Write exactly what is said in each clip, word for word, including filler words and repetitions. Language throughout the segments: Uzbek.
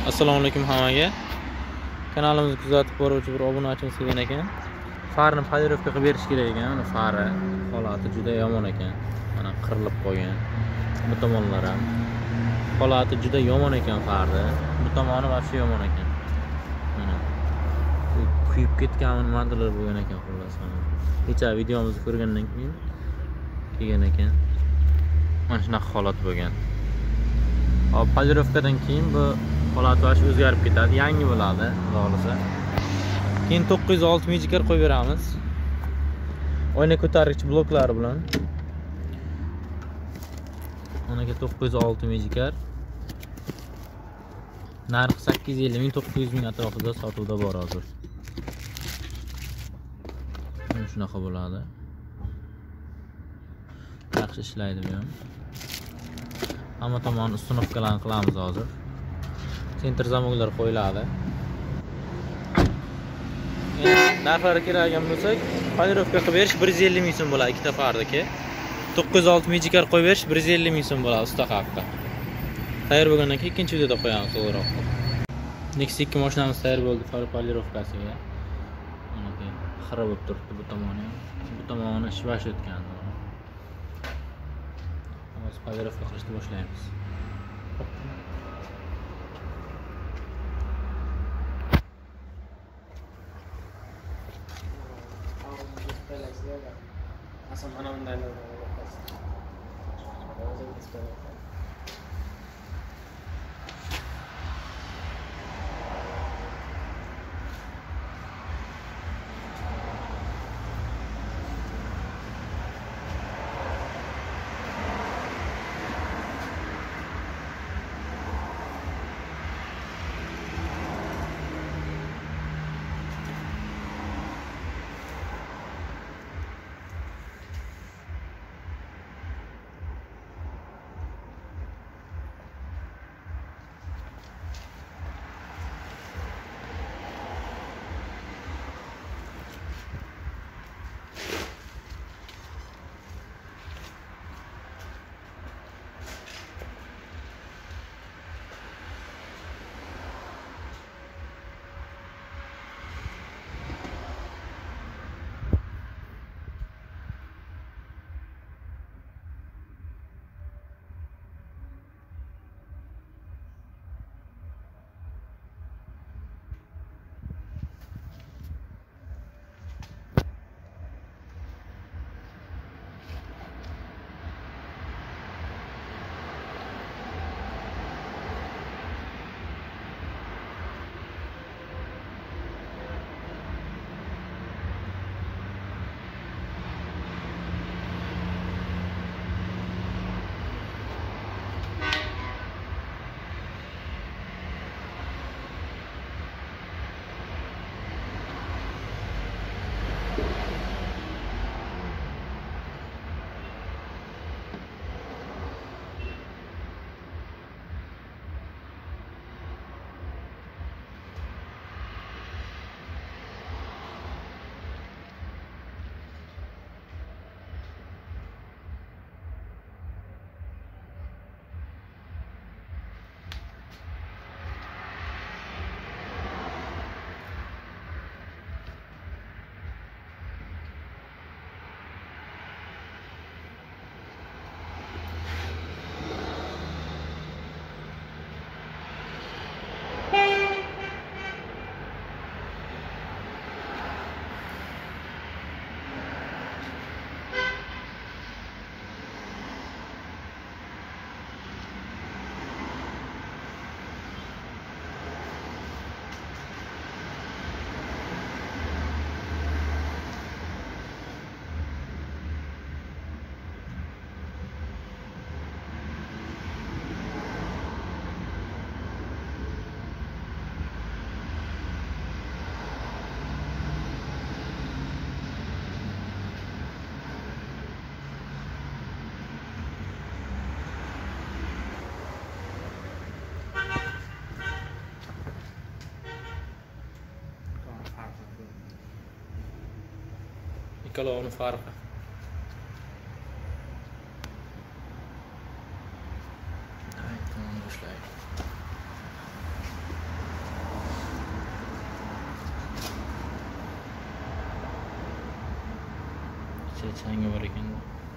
Assalomu alaykum hammaga. Kanalimizni kuzatib boruvchi bir obunachimiz kelgan ekan. Farni polirovka qilib berish kerak ekan. Mana fari holati juda yomon ekan. Mana qirilib qolgan. Bu tomonlar ham holati juda yomon ekan farni. Bu tomoni vobshe yomon ekan. Mana kuyib ketgan nimadir bo'lgan ekan xullas. Kecha videomizni ko'rgandan keyin kelgan ekan. Mana shunaqa holat bo'lgan. Hop, polirovkadan keyin bu holat vobshe o'zgarib ketadi, yangi bo'ladi, xudo xolasa. Keyin to'qqiz yuz olti mijikar qo'yib beramiz. Oyna ko'targich bloklari bilan. Onaga to'qqiz yuz olti mijikar. Narxi sakkiz yuz ellik ming to'qqiz yuz ming atrofida sotuvda bor hozir. Mana shunaqa bo'ladi. Yaxshi ishlaydi bu ham. Hamma tomon ustunovkalarni qilamiz hozir. Sentr zamoklar qo'yiladi. Narxlari keladigan bo'lsak, polirovka qilib berish bir yuz ellik ming so'm bo'ladi ikkita fardiki. to'qqiz yuz olti mijikar qo'yib berish bir yuz ellik ming so'm bo'ladi usta haqida. Tayyor bo'lgandan keyin ikkinchi videoda qo'yamiz to'g'riroq. Next ikki mashinamiz tayyor bo'ldi polirovkasiga. Mana keyin xira bo'lib turibdi bu tomoni. Bu tomoni shvash o'tgan. Hozir polirovka qilishni boshlaymiz. Asal mana bunday ikkalovini farqi. Ayt, boshlaylik. Ichida changi bor ekan.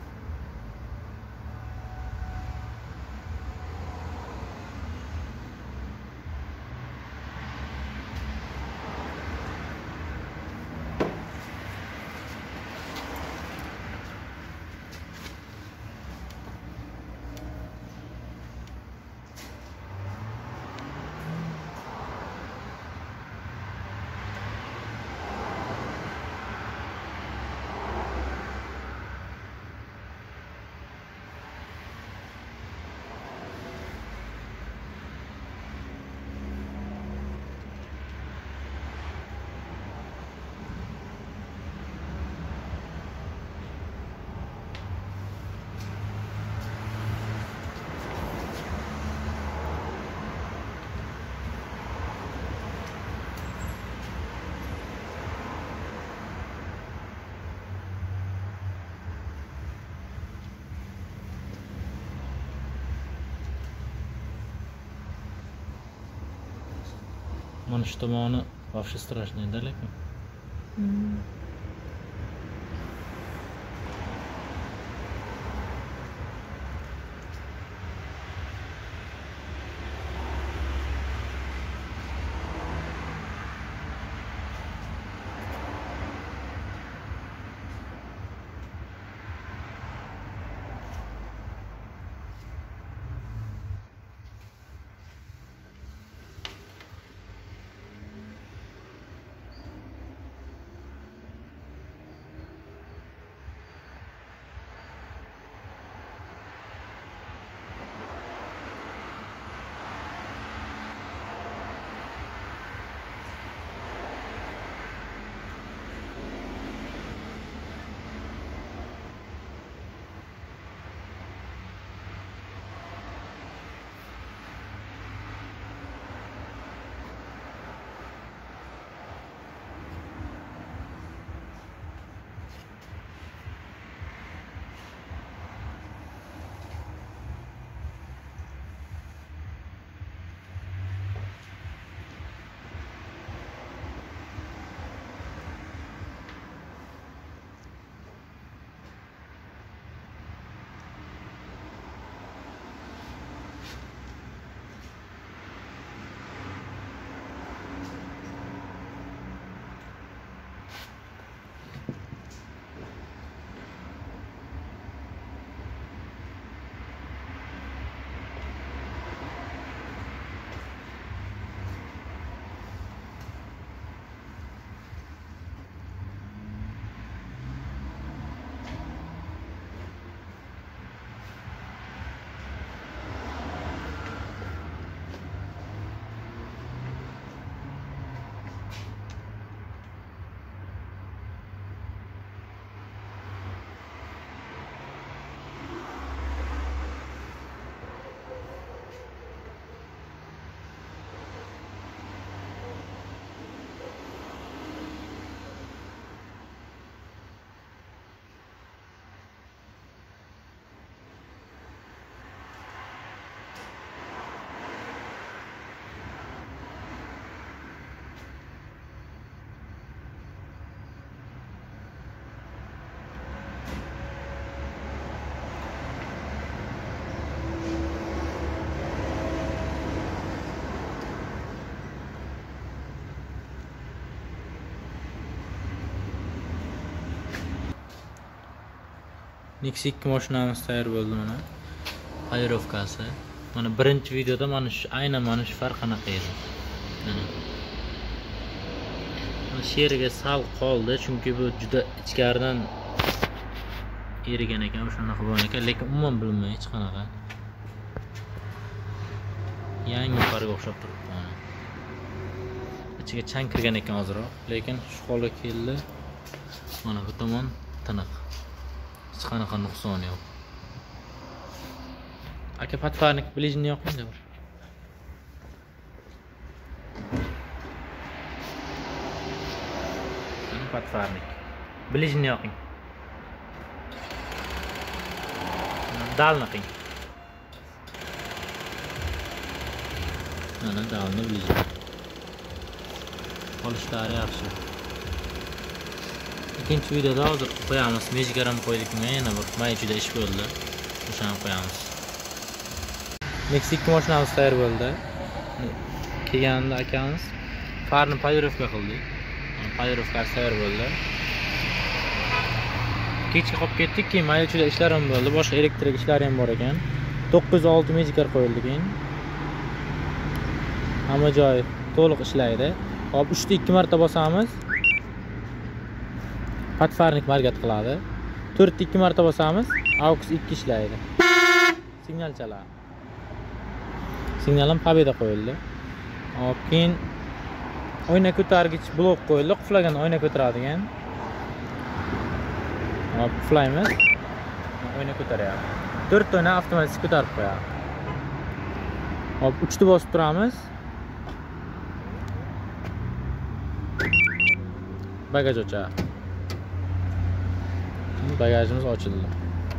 Mana shu tomoni вообще страшный далеко. Mm. Nexus ikki mashinamiz tayyor bo'ldi mana. Tayyorlovkasi. Mana birinchi videoda mana shu aynan mana shu farq qanaqa edi. Mana. Mana shu yerga sal qoldi, chunki bu juda ichkaridan erigan ekan, o'shanaqa bo'lgan ekan, lekin umuman bilmay hech qanaqa. Yangi farga o'xshab turibdi mana. Ichiga chang kirgan ekan ozroq, lekin shu holga keldi. Mana bu tomon tiniq. Hech qanaqa nuqson yo'q. Aka подфарник ближний yoqing bir. Mana подфарник. Ближний yoqing. Dalni qing. Mana dalni ближний. Qolishlari yaxshi. ikkinchi videoda hozir qo'yamiz. Mejgar ham qo'ydik, yana bir maychida ish bo'ldi. O'shani qo'yamiz. Nexus ikki mashinamiz tayyor bo'ldi. Kelganda akamiz farni polirovka qildik. Polirovkasi tayyor bo'ldi. Kechga qolib ketdik, keyin maychida ishlar ham bo'ldi. Boshqa elektrik ishlari ham bor ekan. to'qqiz yuz olti mejgar qo'yildi keyin. Hamma joy to'liq ishlaydi. Hop, uchta ikki marta bosamiz. Patfarnik margat qiladi. to'rtta ikki marta bosamiz, aux ikki ishlaydi. Signal chaladi. Signal ham Pobeda qo'yildi. Hop, keyin oyna ko'targich blok qo'yildi, quflagan oyna ko'taradigan. Hop, quflaymiz. Oyna ko'taryapti. to'rtta oyna avtomatik ko'tarib qo'yadi. Hop, uchta bosib turamiz. Bagaj ochadi. Bagajimiz ochildi.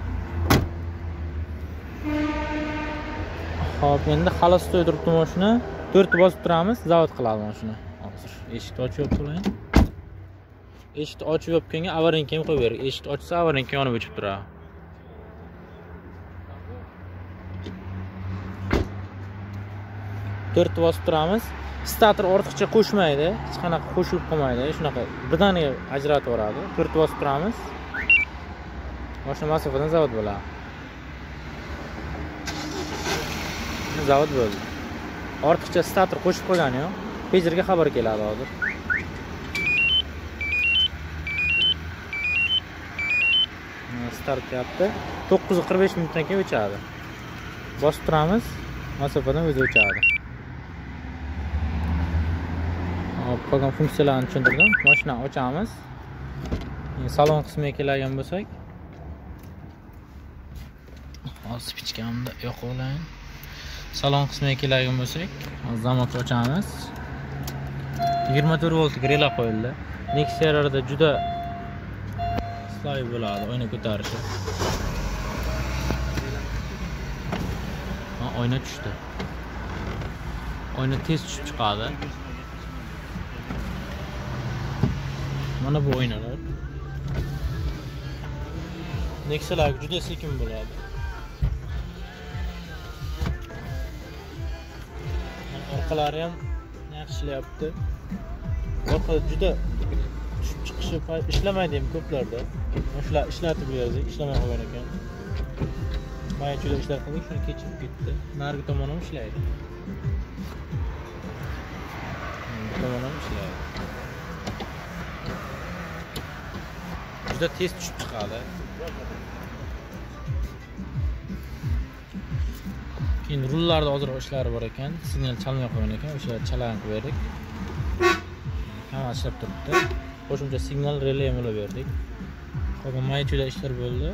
Hop, endi xalos to'ydirib mashina. to'rtta bosib turamiz, zavod qiladi mashina. Hozir eshikni ochib qo'ying. Eshikni ochib yopganga avarinka ham qo'yib bering. Eshikni ochsa avarinka yonib o'chib turadi. to'rtta bosib turamiz. Stator ortiqcha qo'shmaydi, hech qanaqa qo'shilib qolmaydi. Shunaqa birdaniga ajratib yuboradi. to'rtta bosib turamiz. Mashina masofadan zavod bo'ladi. Zavod bo'ldi. Ortiqcha stator qo'shib qo'ygani yo'q. Pagerga xabar keladi hozir. Start yapti. to'qqiz yuz qirq besh minutdan keyin o'chadi. Bosib turamiz. Masofadan o'zi o'chadi. Hop, qolgan funksiyalarni tushuntirdim. Mashinani ochamiz. Salon qismiga kelgan bo'lsak, hozir spichkamni yo'q olayim. Salon qismiga kelgan bo'lsak, hozir zamokni ochamiz. yigirma to'rt voltlik relay qo'yildi. Nexus'larda juda sloy bo'ladi, oyna ko'tarishi. Ha, oyna tushdi. Oyna tez tushib chiqadi. Mana bu oynalar. Nexus'lar juda sekin bo'ladi. Orqalari ham yaxshi ishlayapti. Orqa juda tushib chiqishi ishlamaydi ham ko'plarda. Shular ishlatib berdik, ishlamay qolgan ekan. Mana juda ishlar qildik, shuni kechib ketdi. Narigi tomon ham ishlaydi. Bu tomon ham ishlaydi. Juda tez tushib chiqadi. Keyin rullarda hozir ishlari bor ekan, signal chalmay qo'ygan ekan, o'shalarni chalan qilib berdik. Hamma ishlab turibdi. Qo'shimcha signal relay ham berdik. Qolgan maychida ishlar bo'ldi.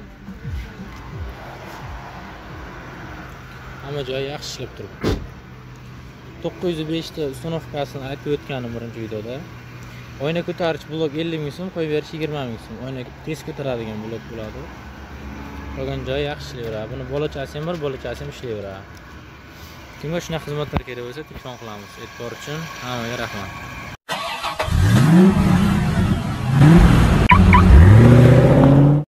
Hamma joy yaxshi ishlab turibdi. to'qqiz yuz besh ta ustanovkasini aytib o'tganim birinchi videoda. Oyna ko'tarish blok ellik ming so'm, qo'yib berish yigirma ming so'm. Oyna tez ko'taradigan blok bo'ladi. Qolgan joy yaxshi ishlayveradi. Buni bolachasi ham bor, bolachasi ham ishlayveradi. Kimga shunaqa xizmatlar kerak bo'lsa, telefon qilamiz. E'tibor uchun hammaga rahmat.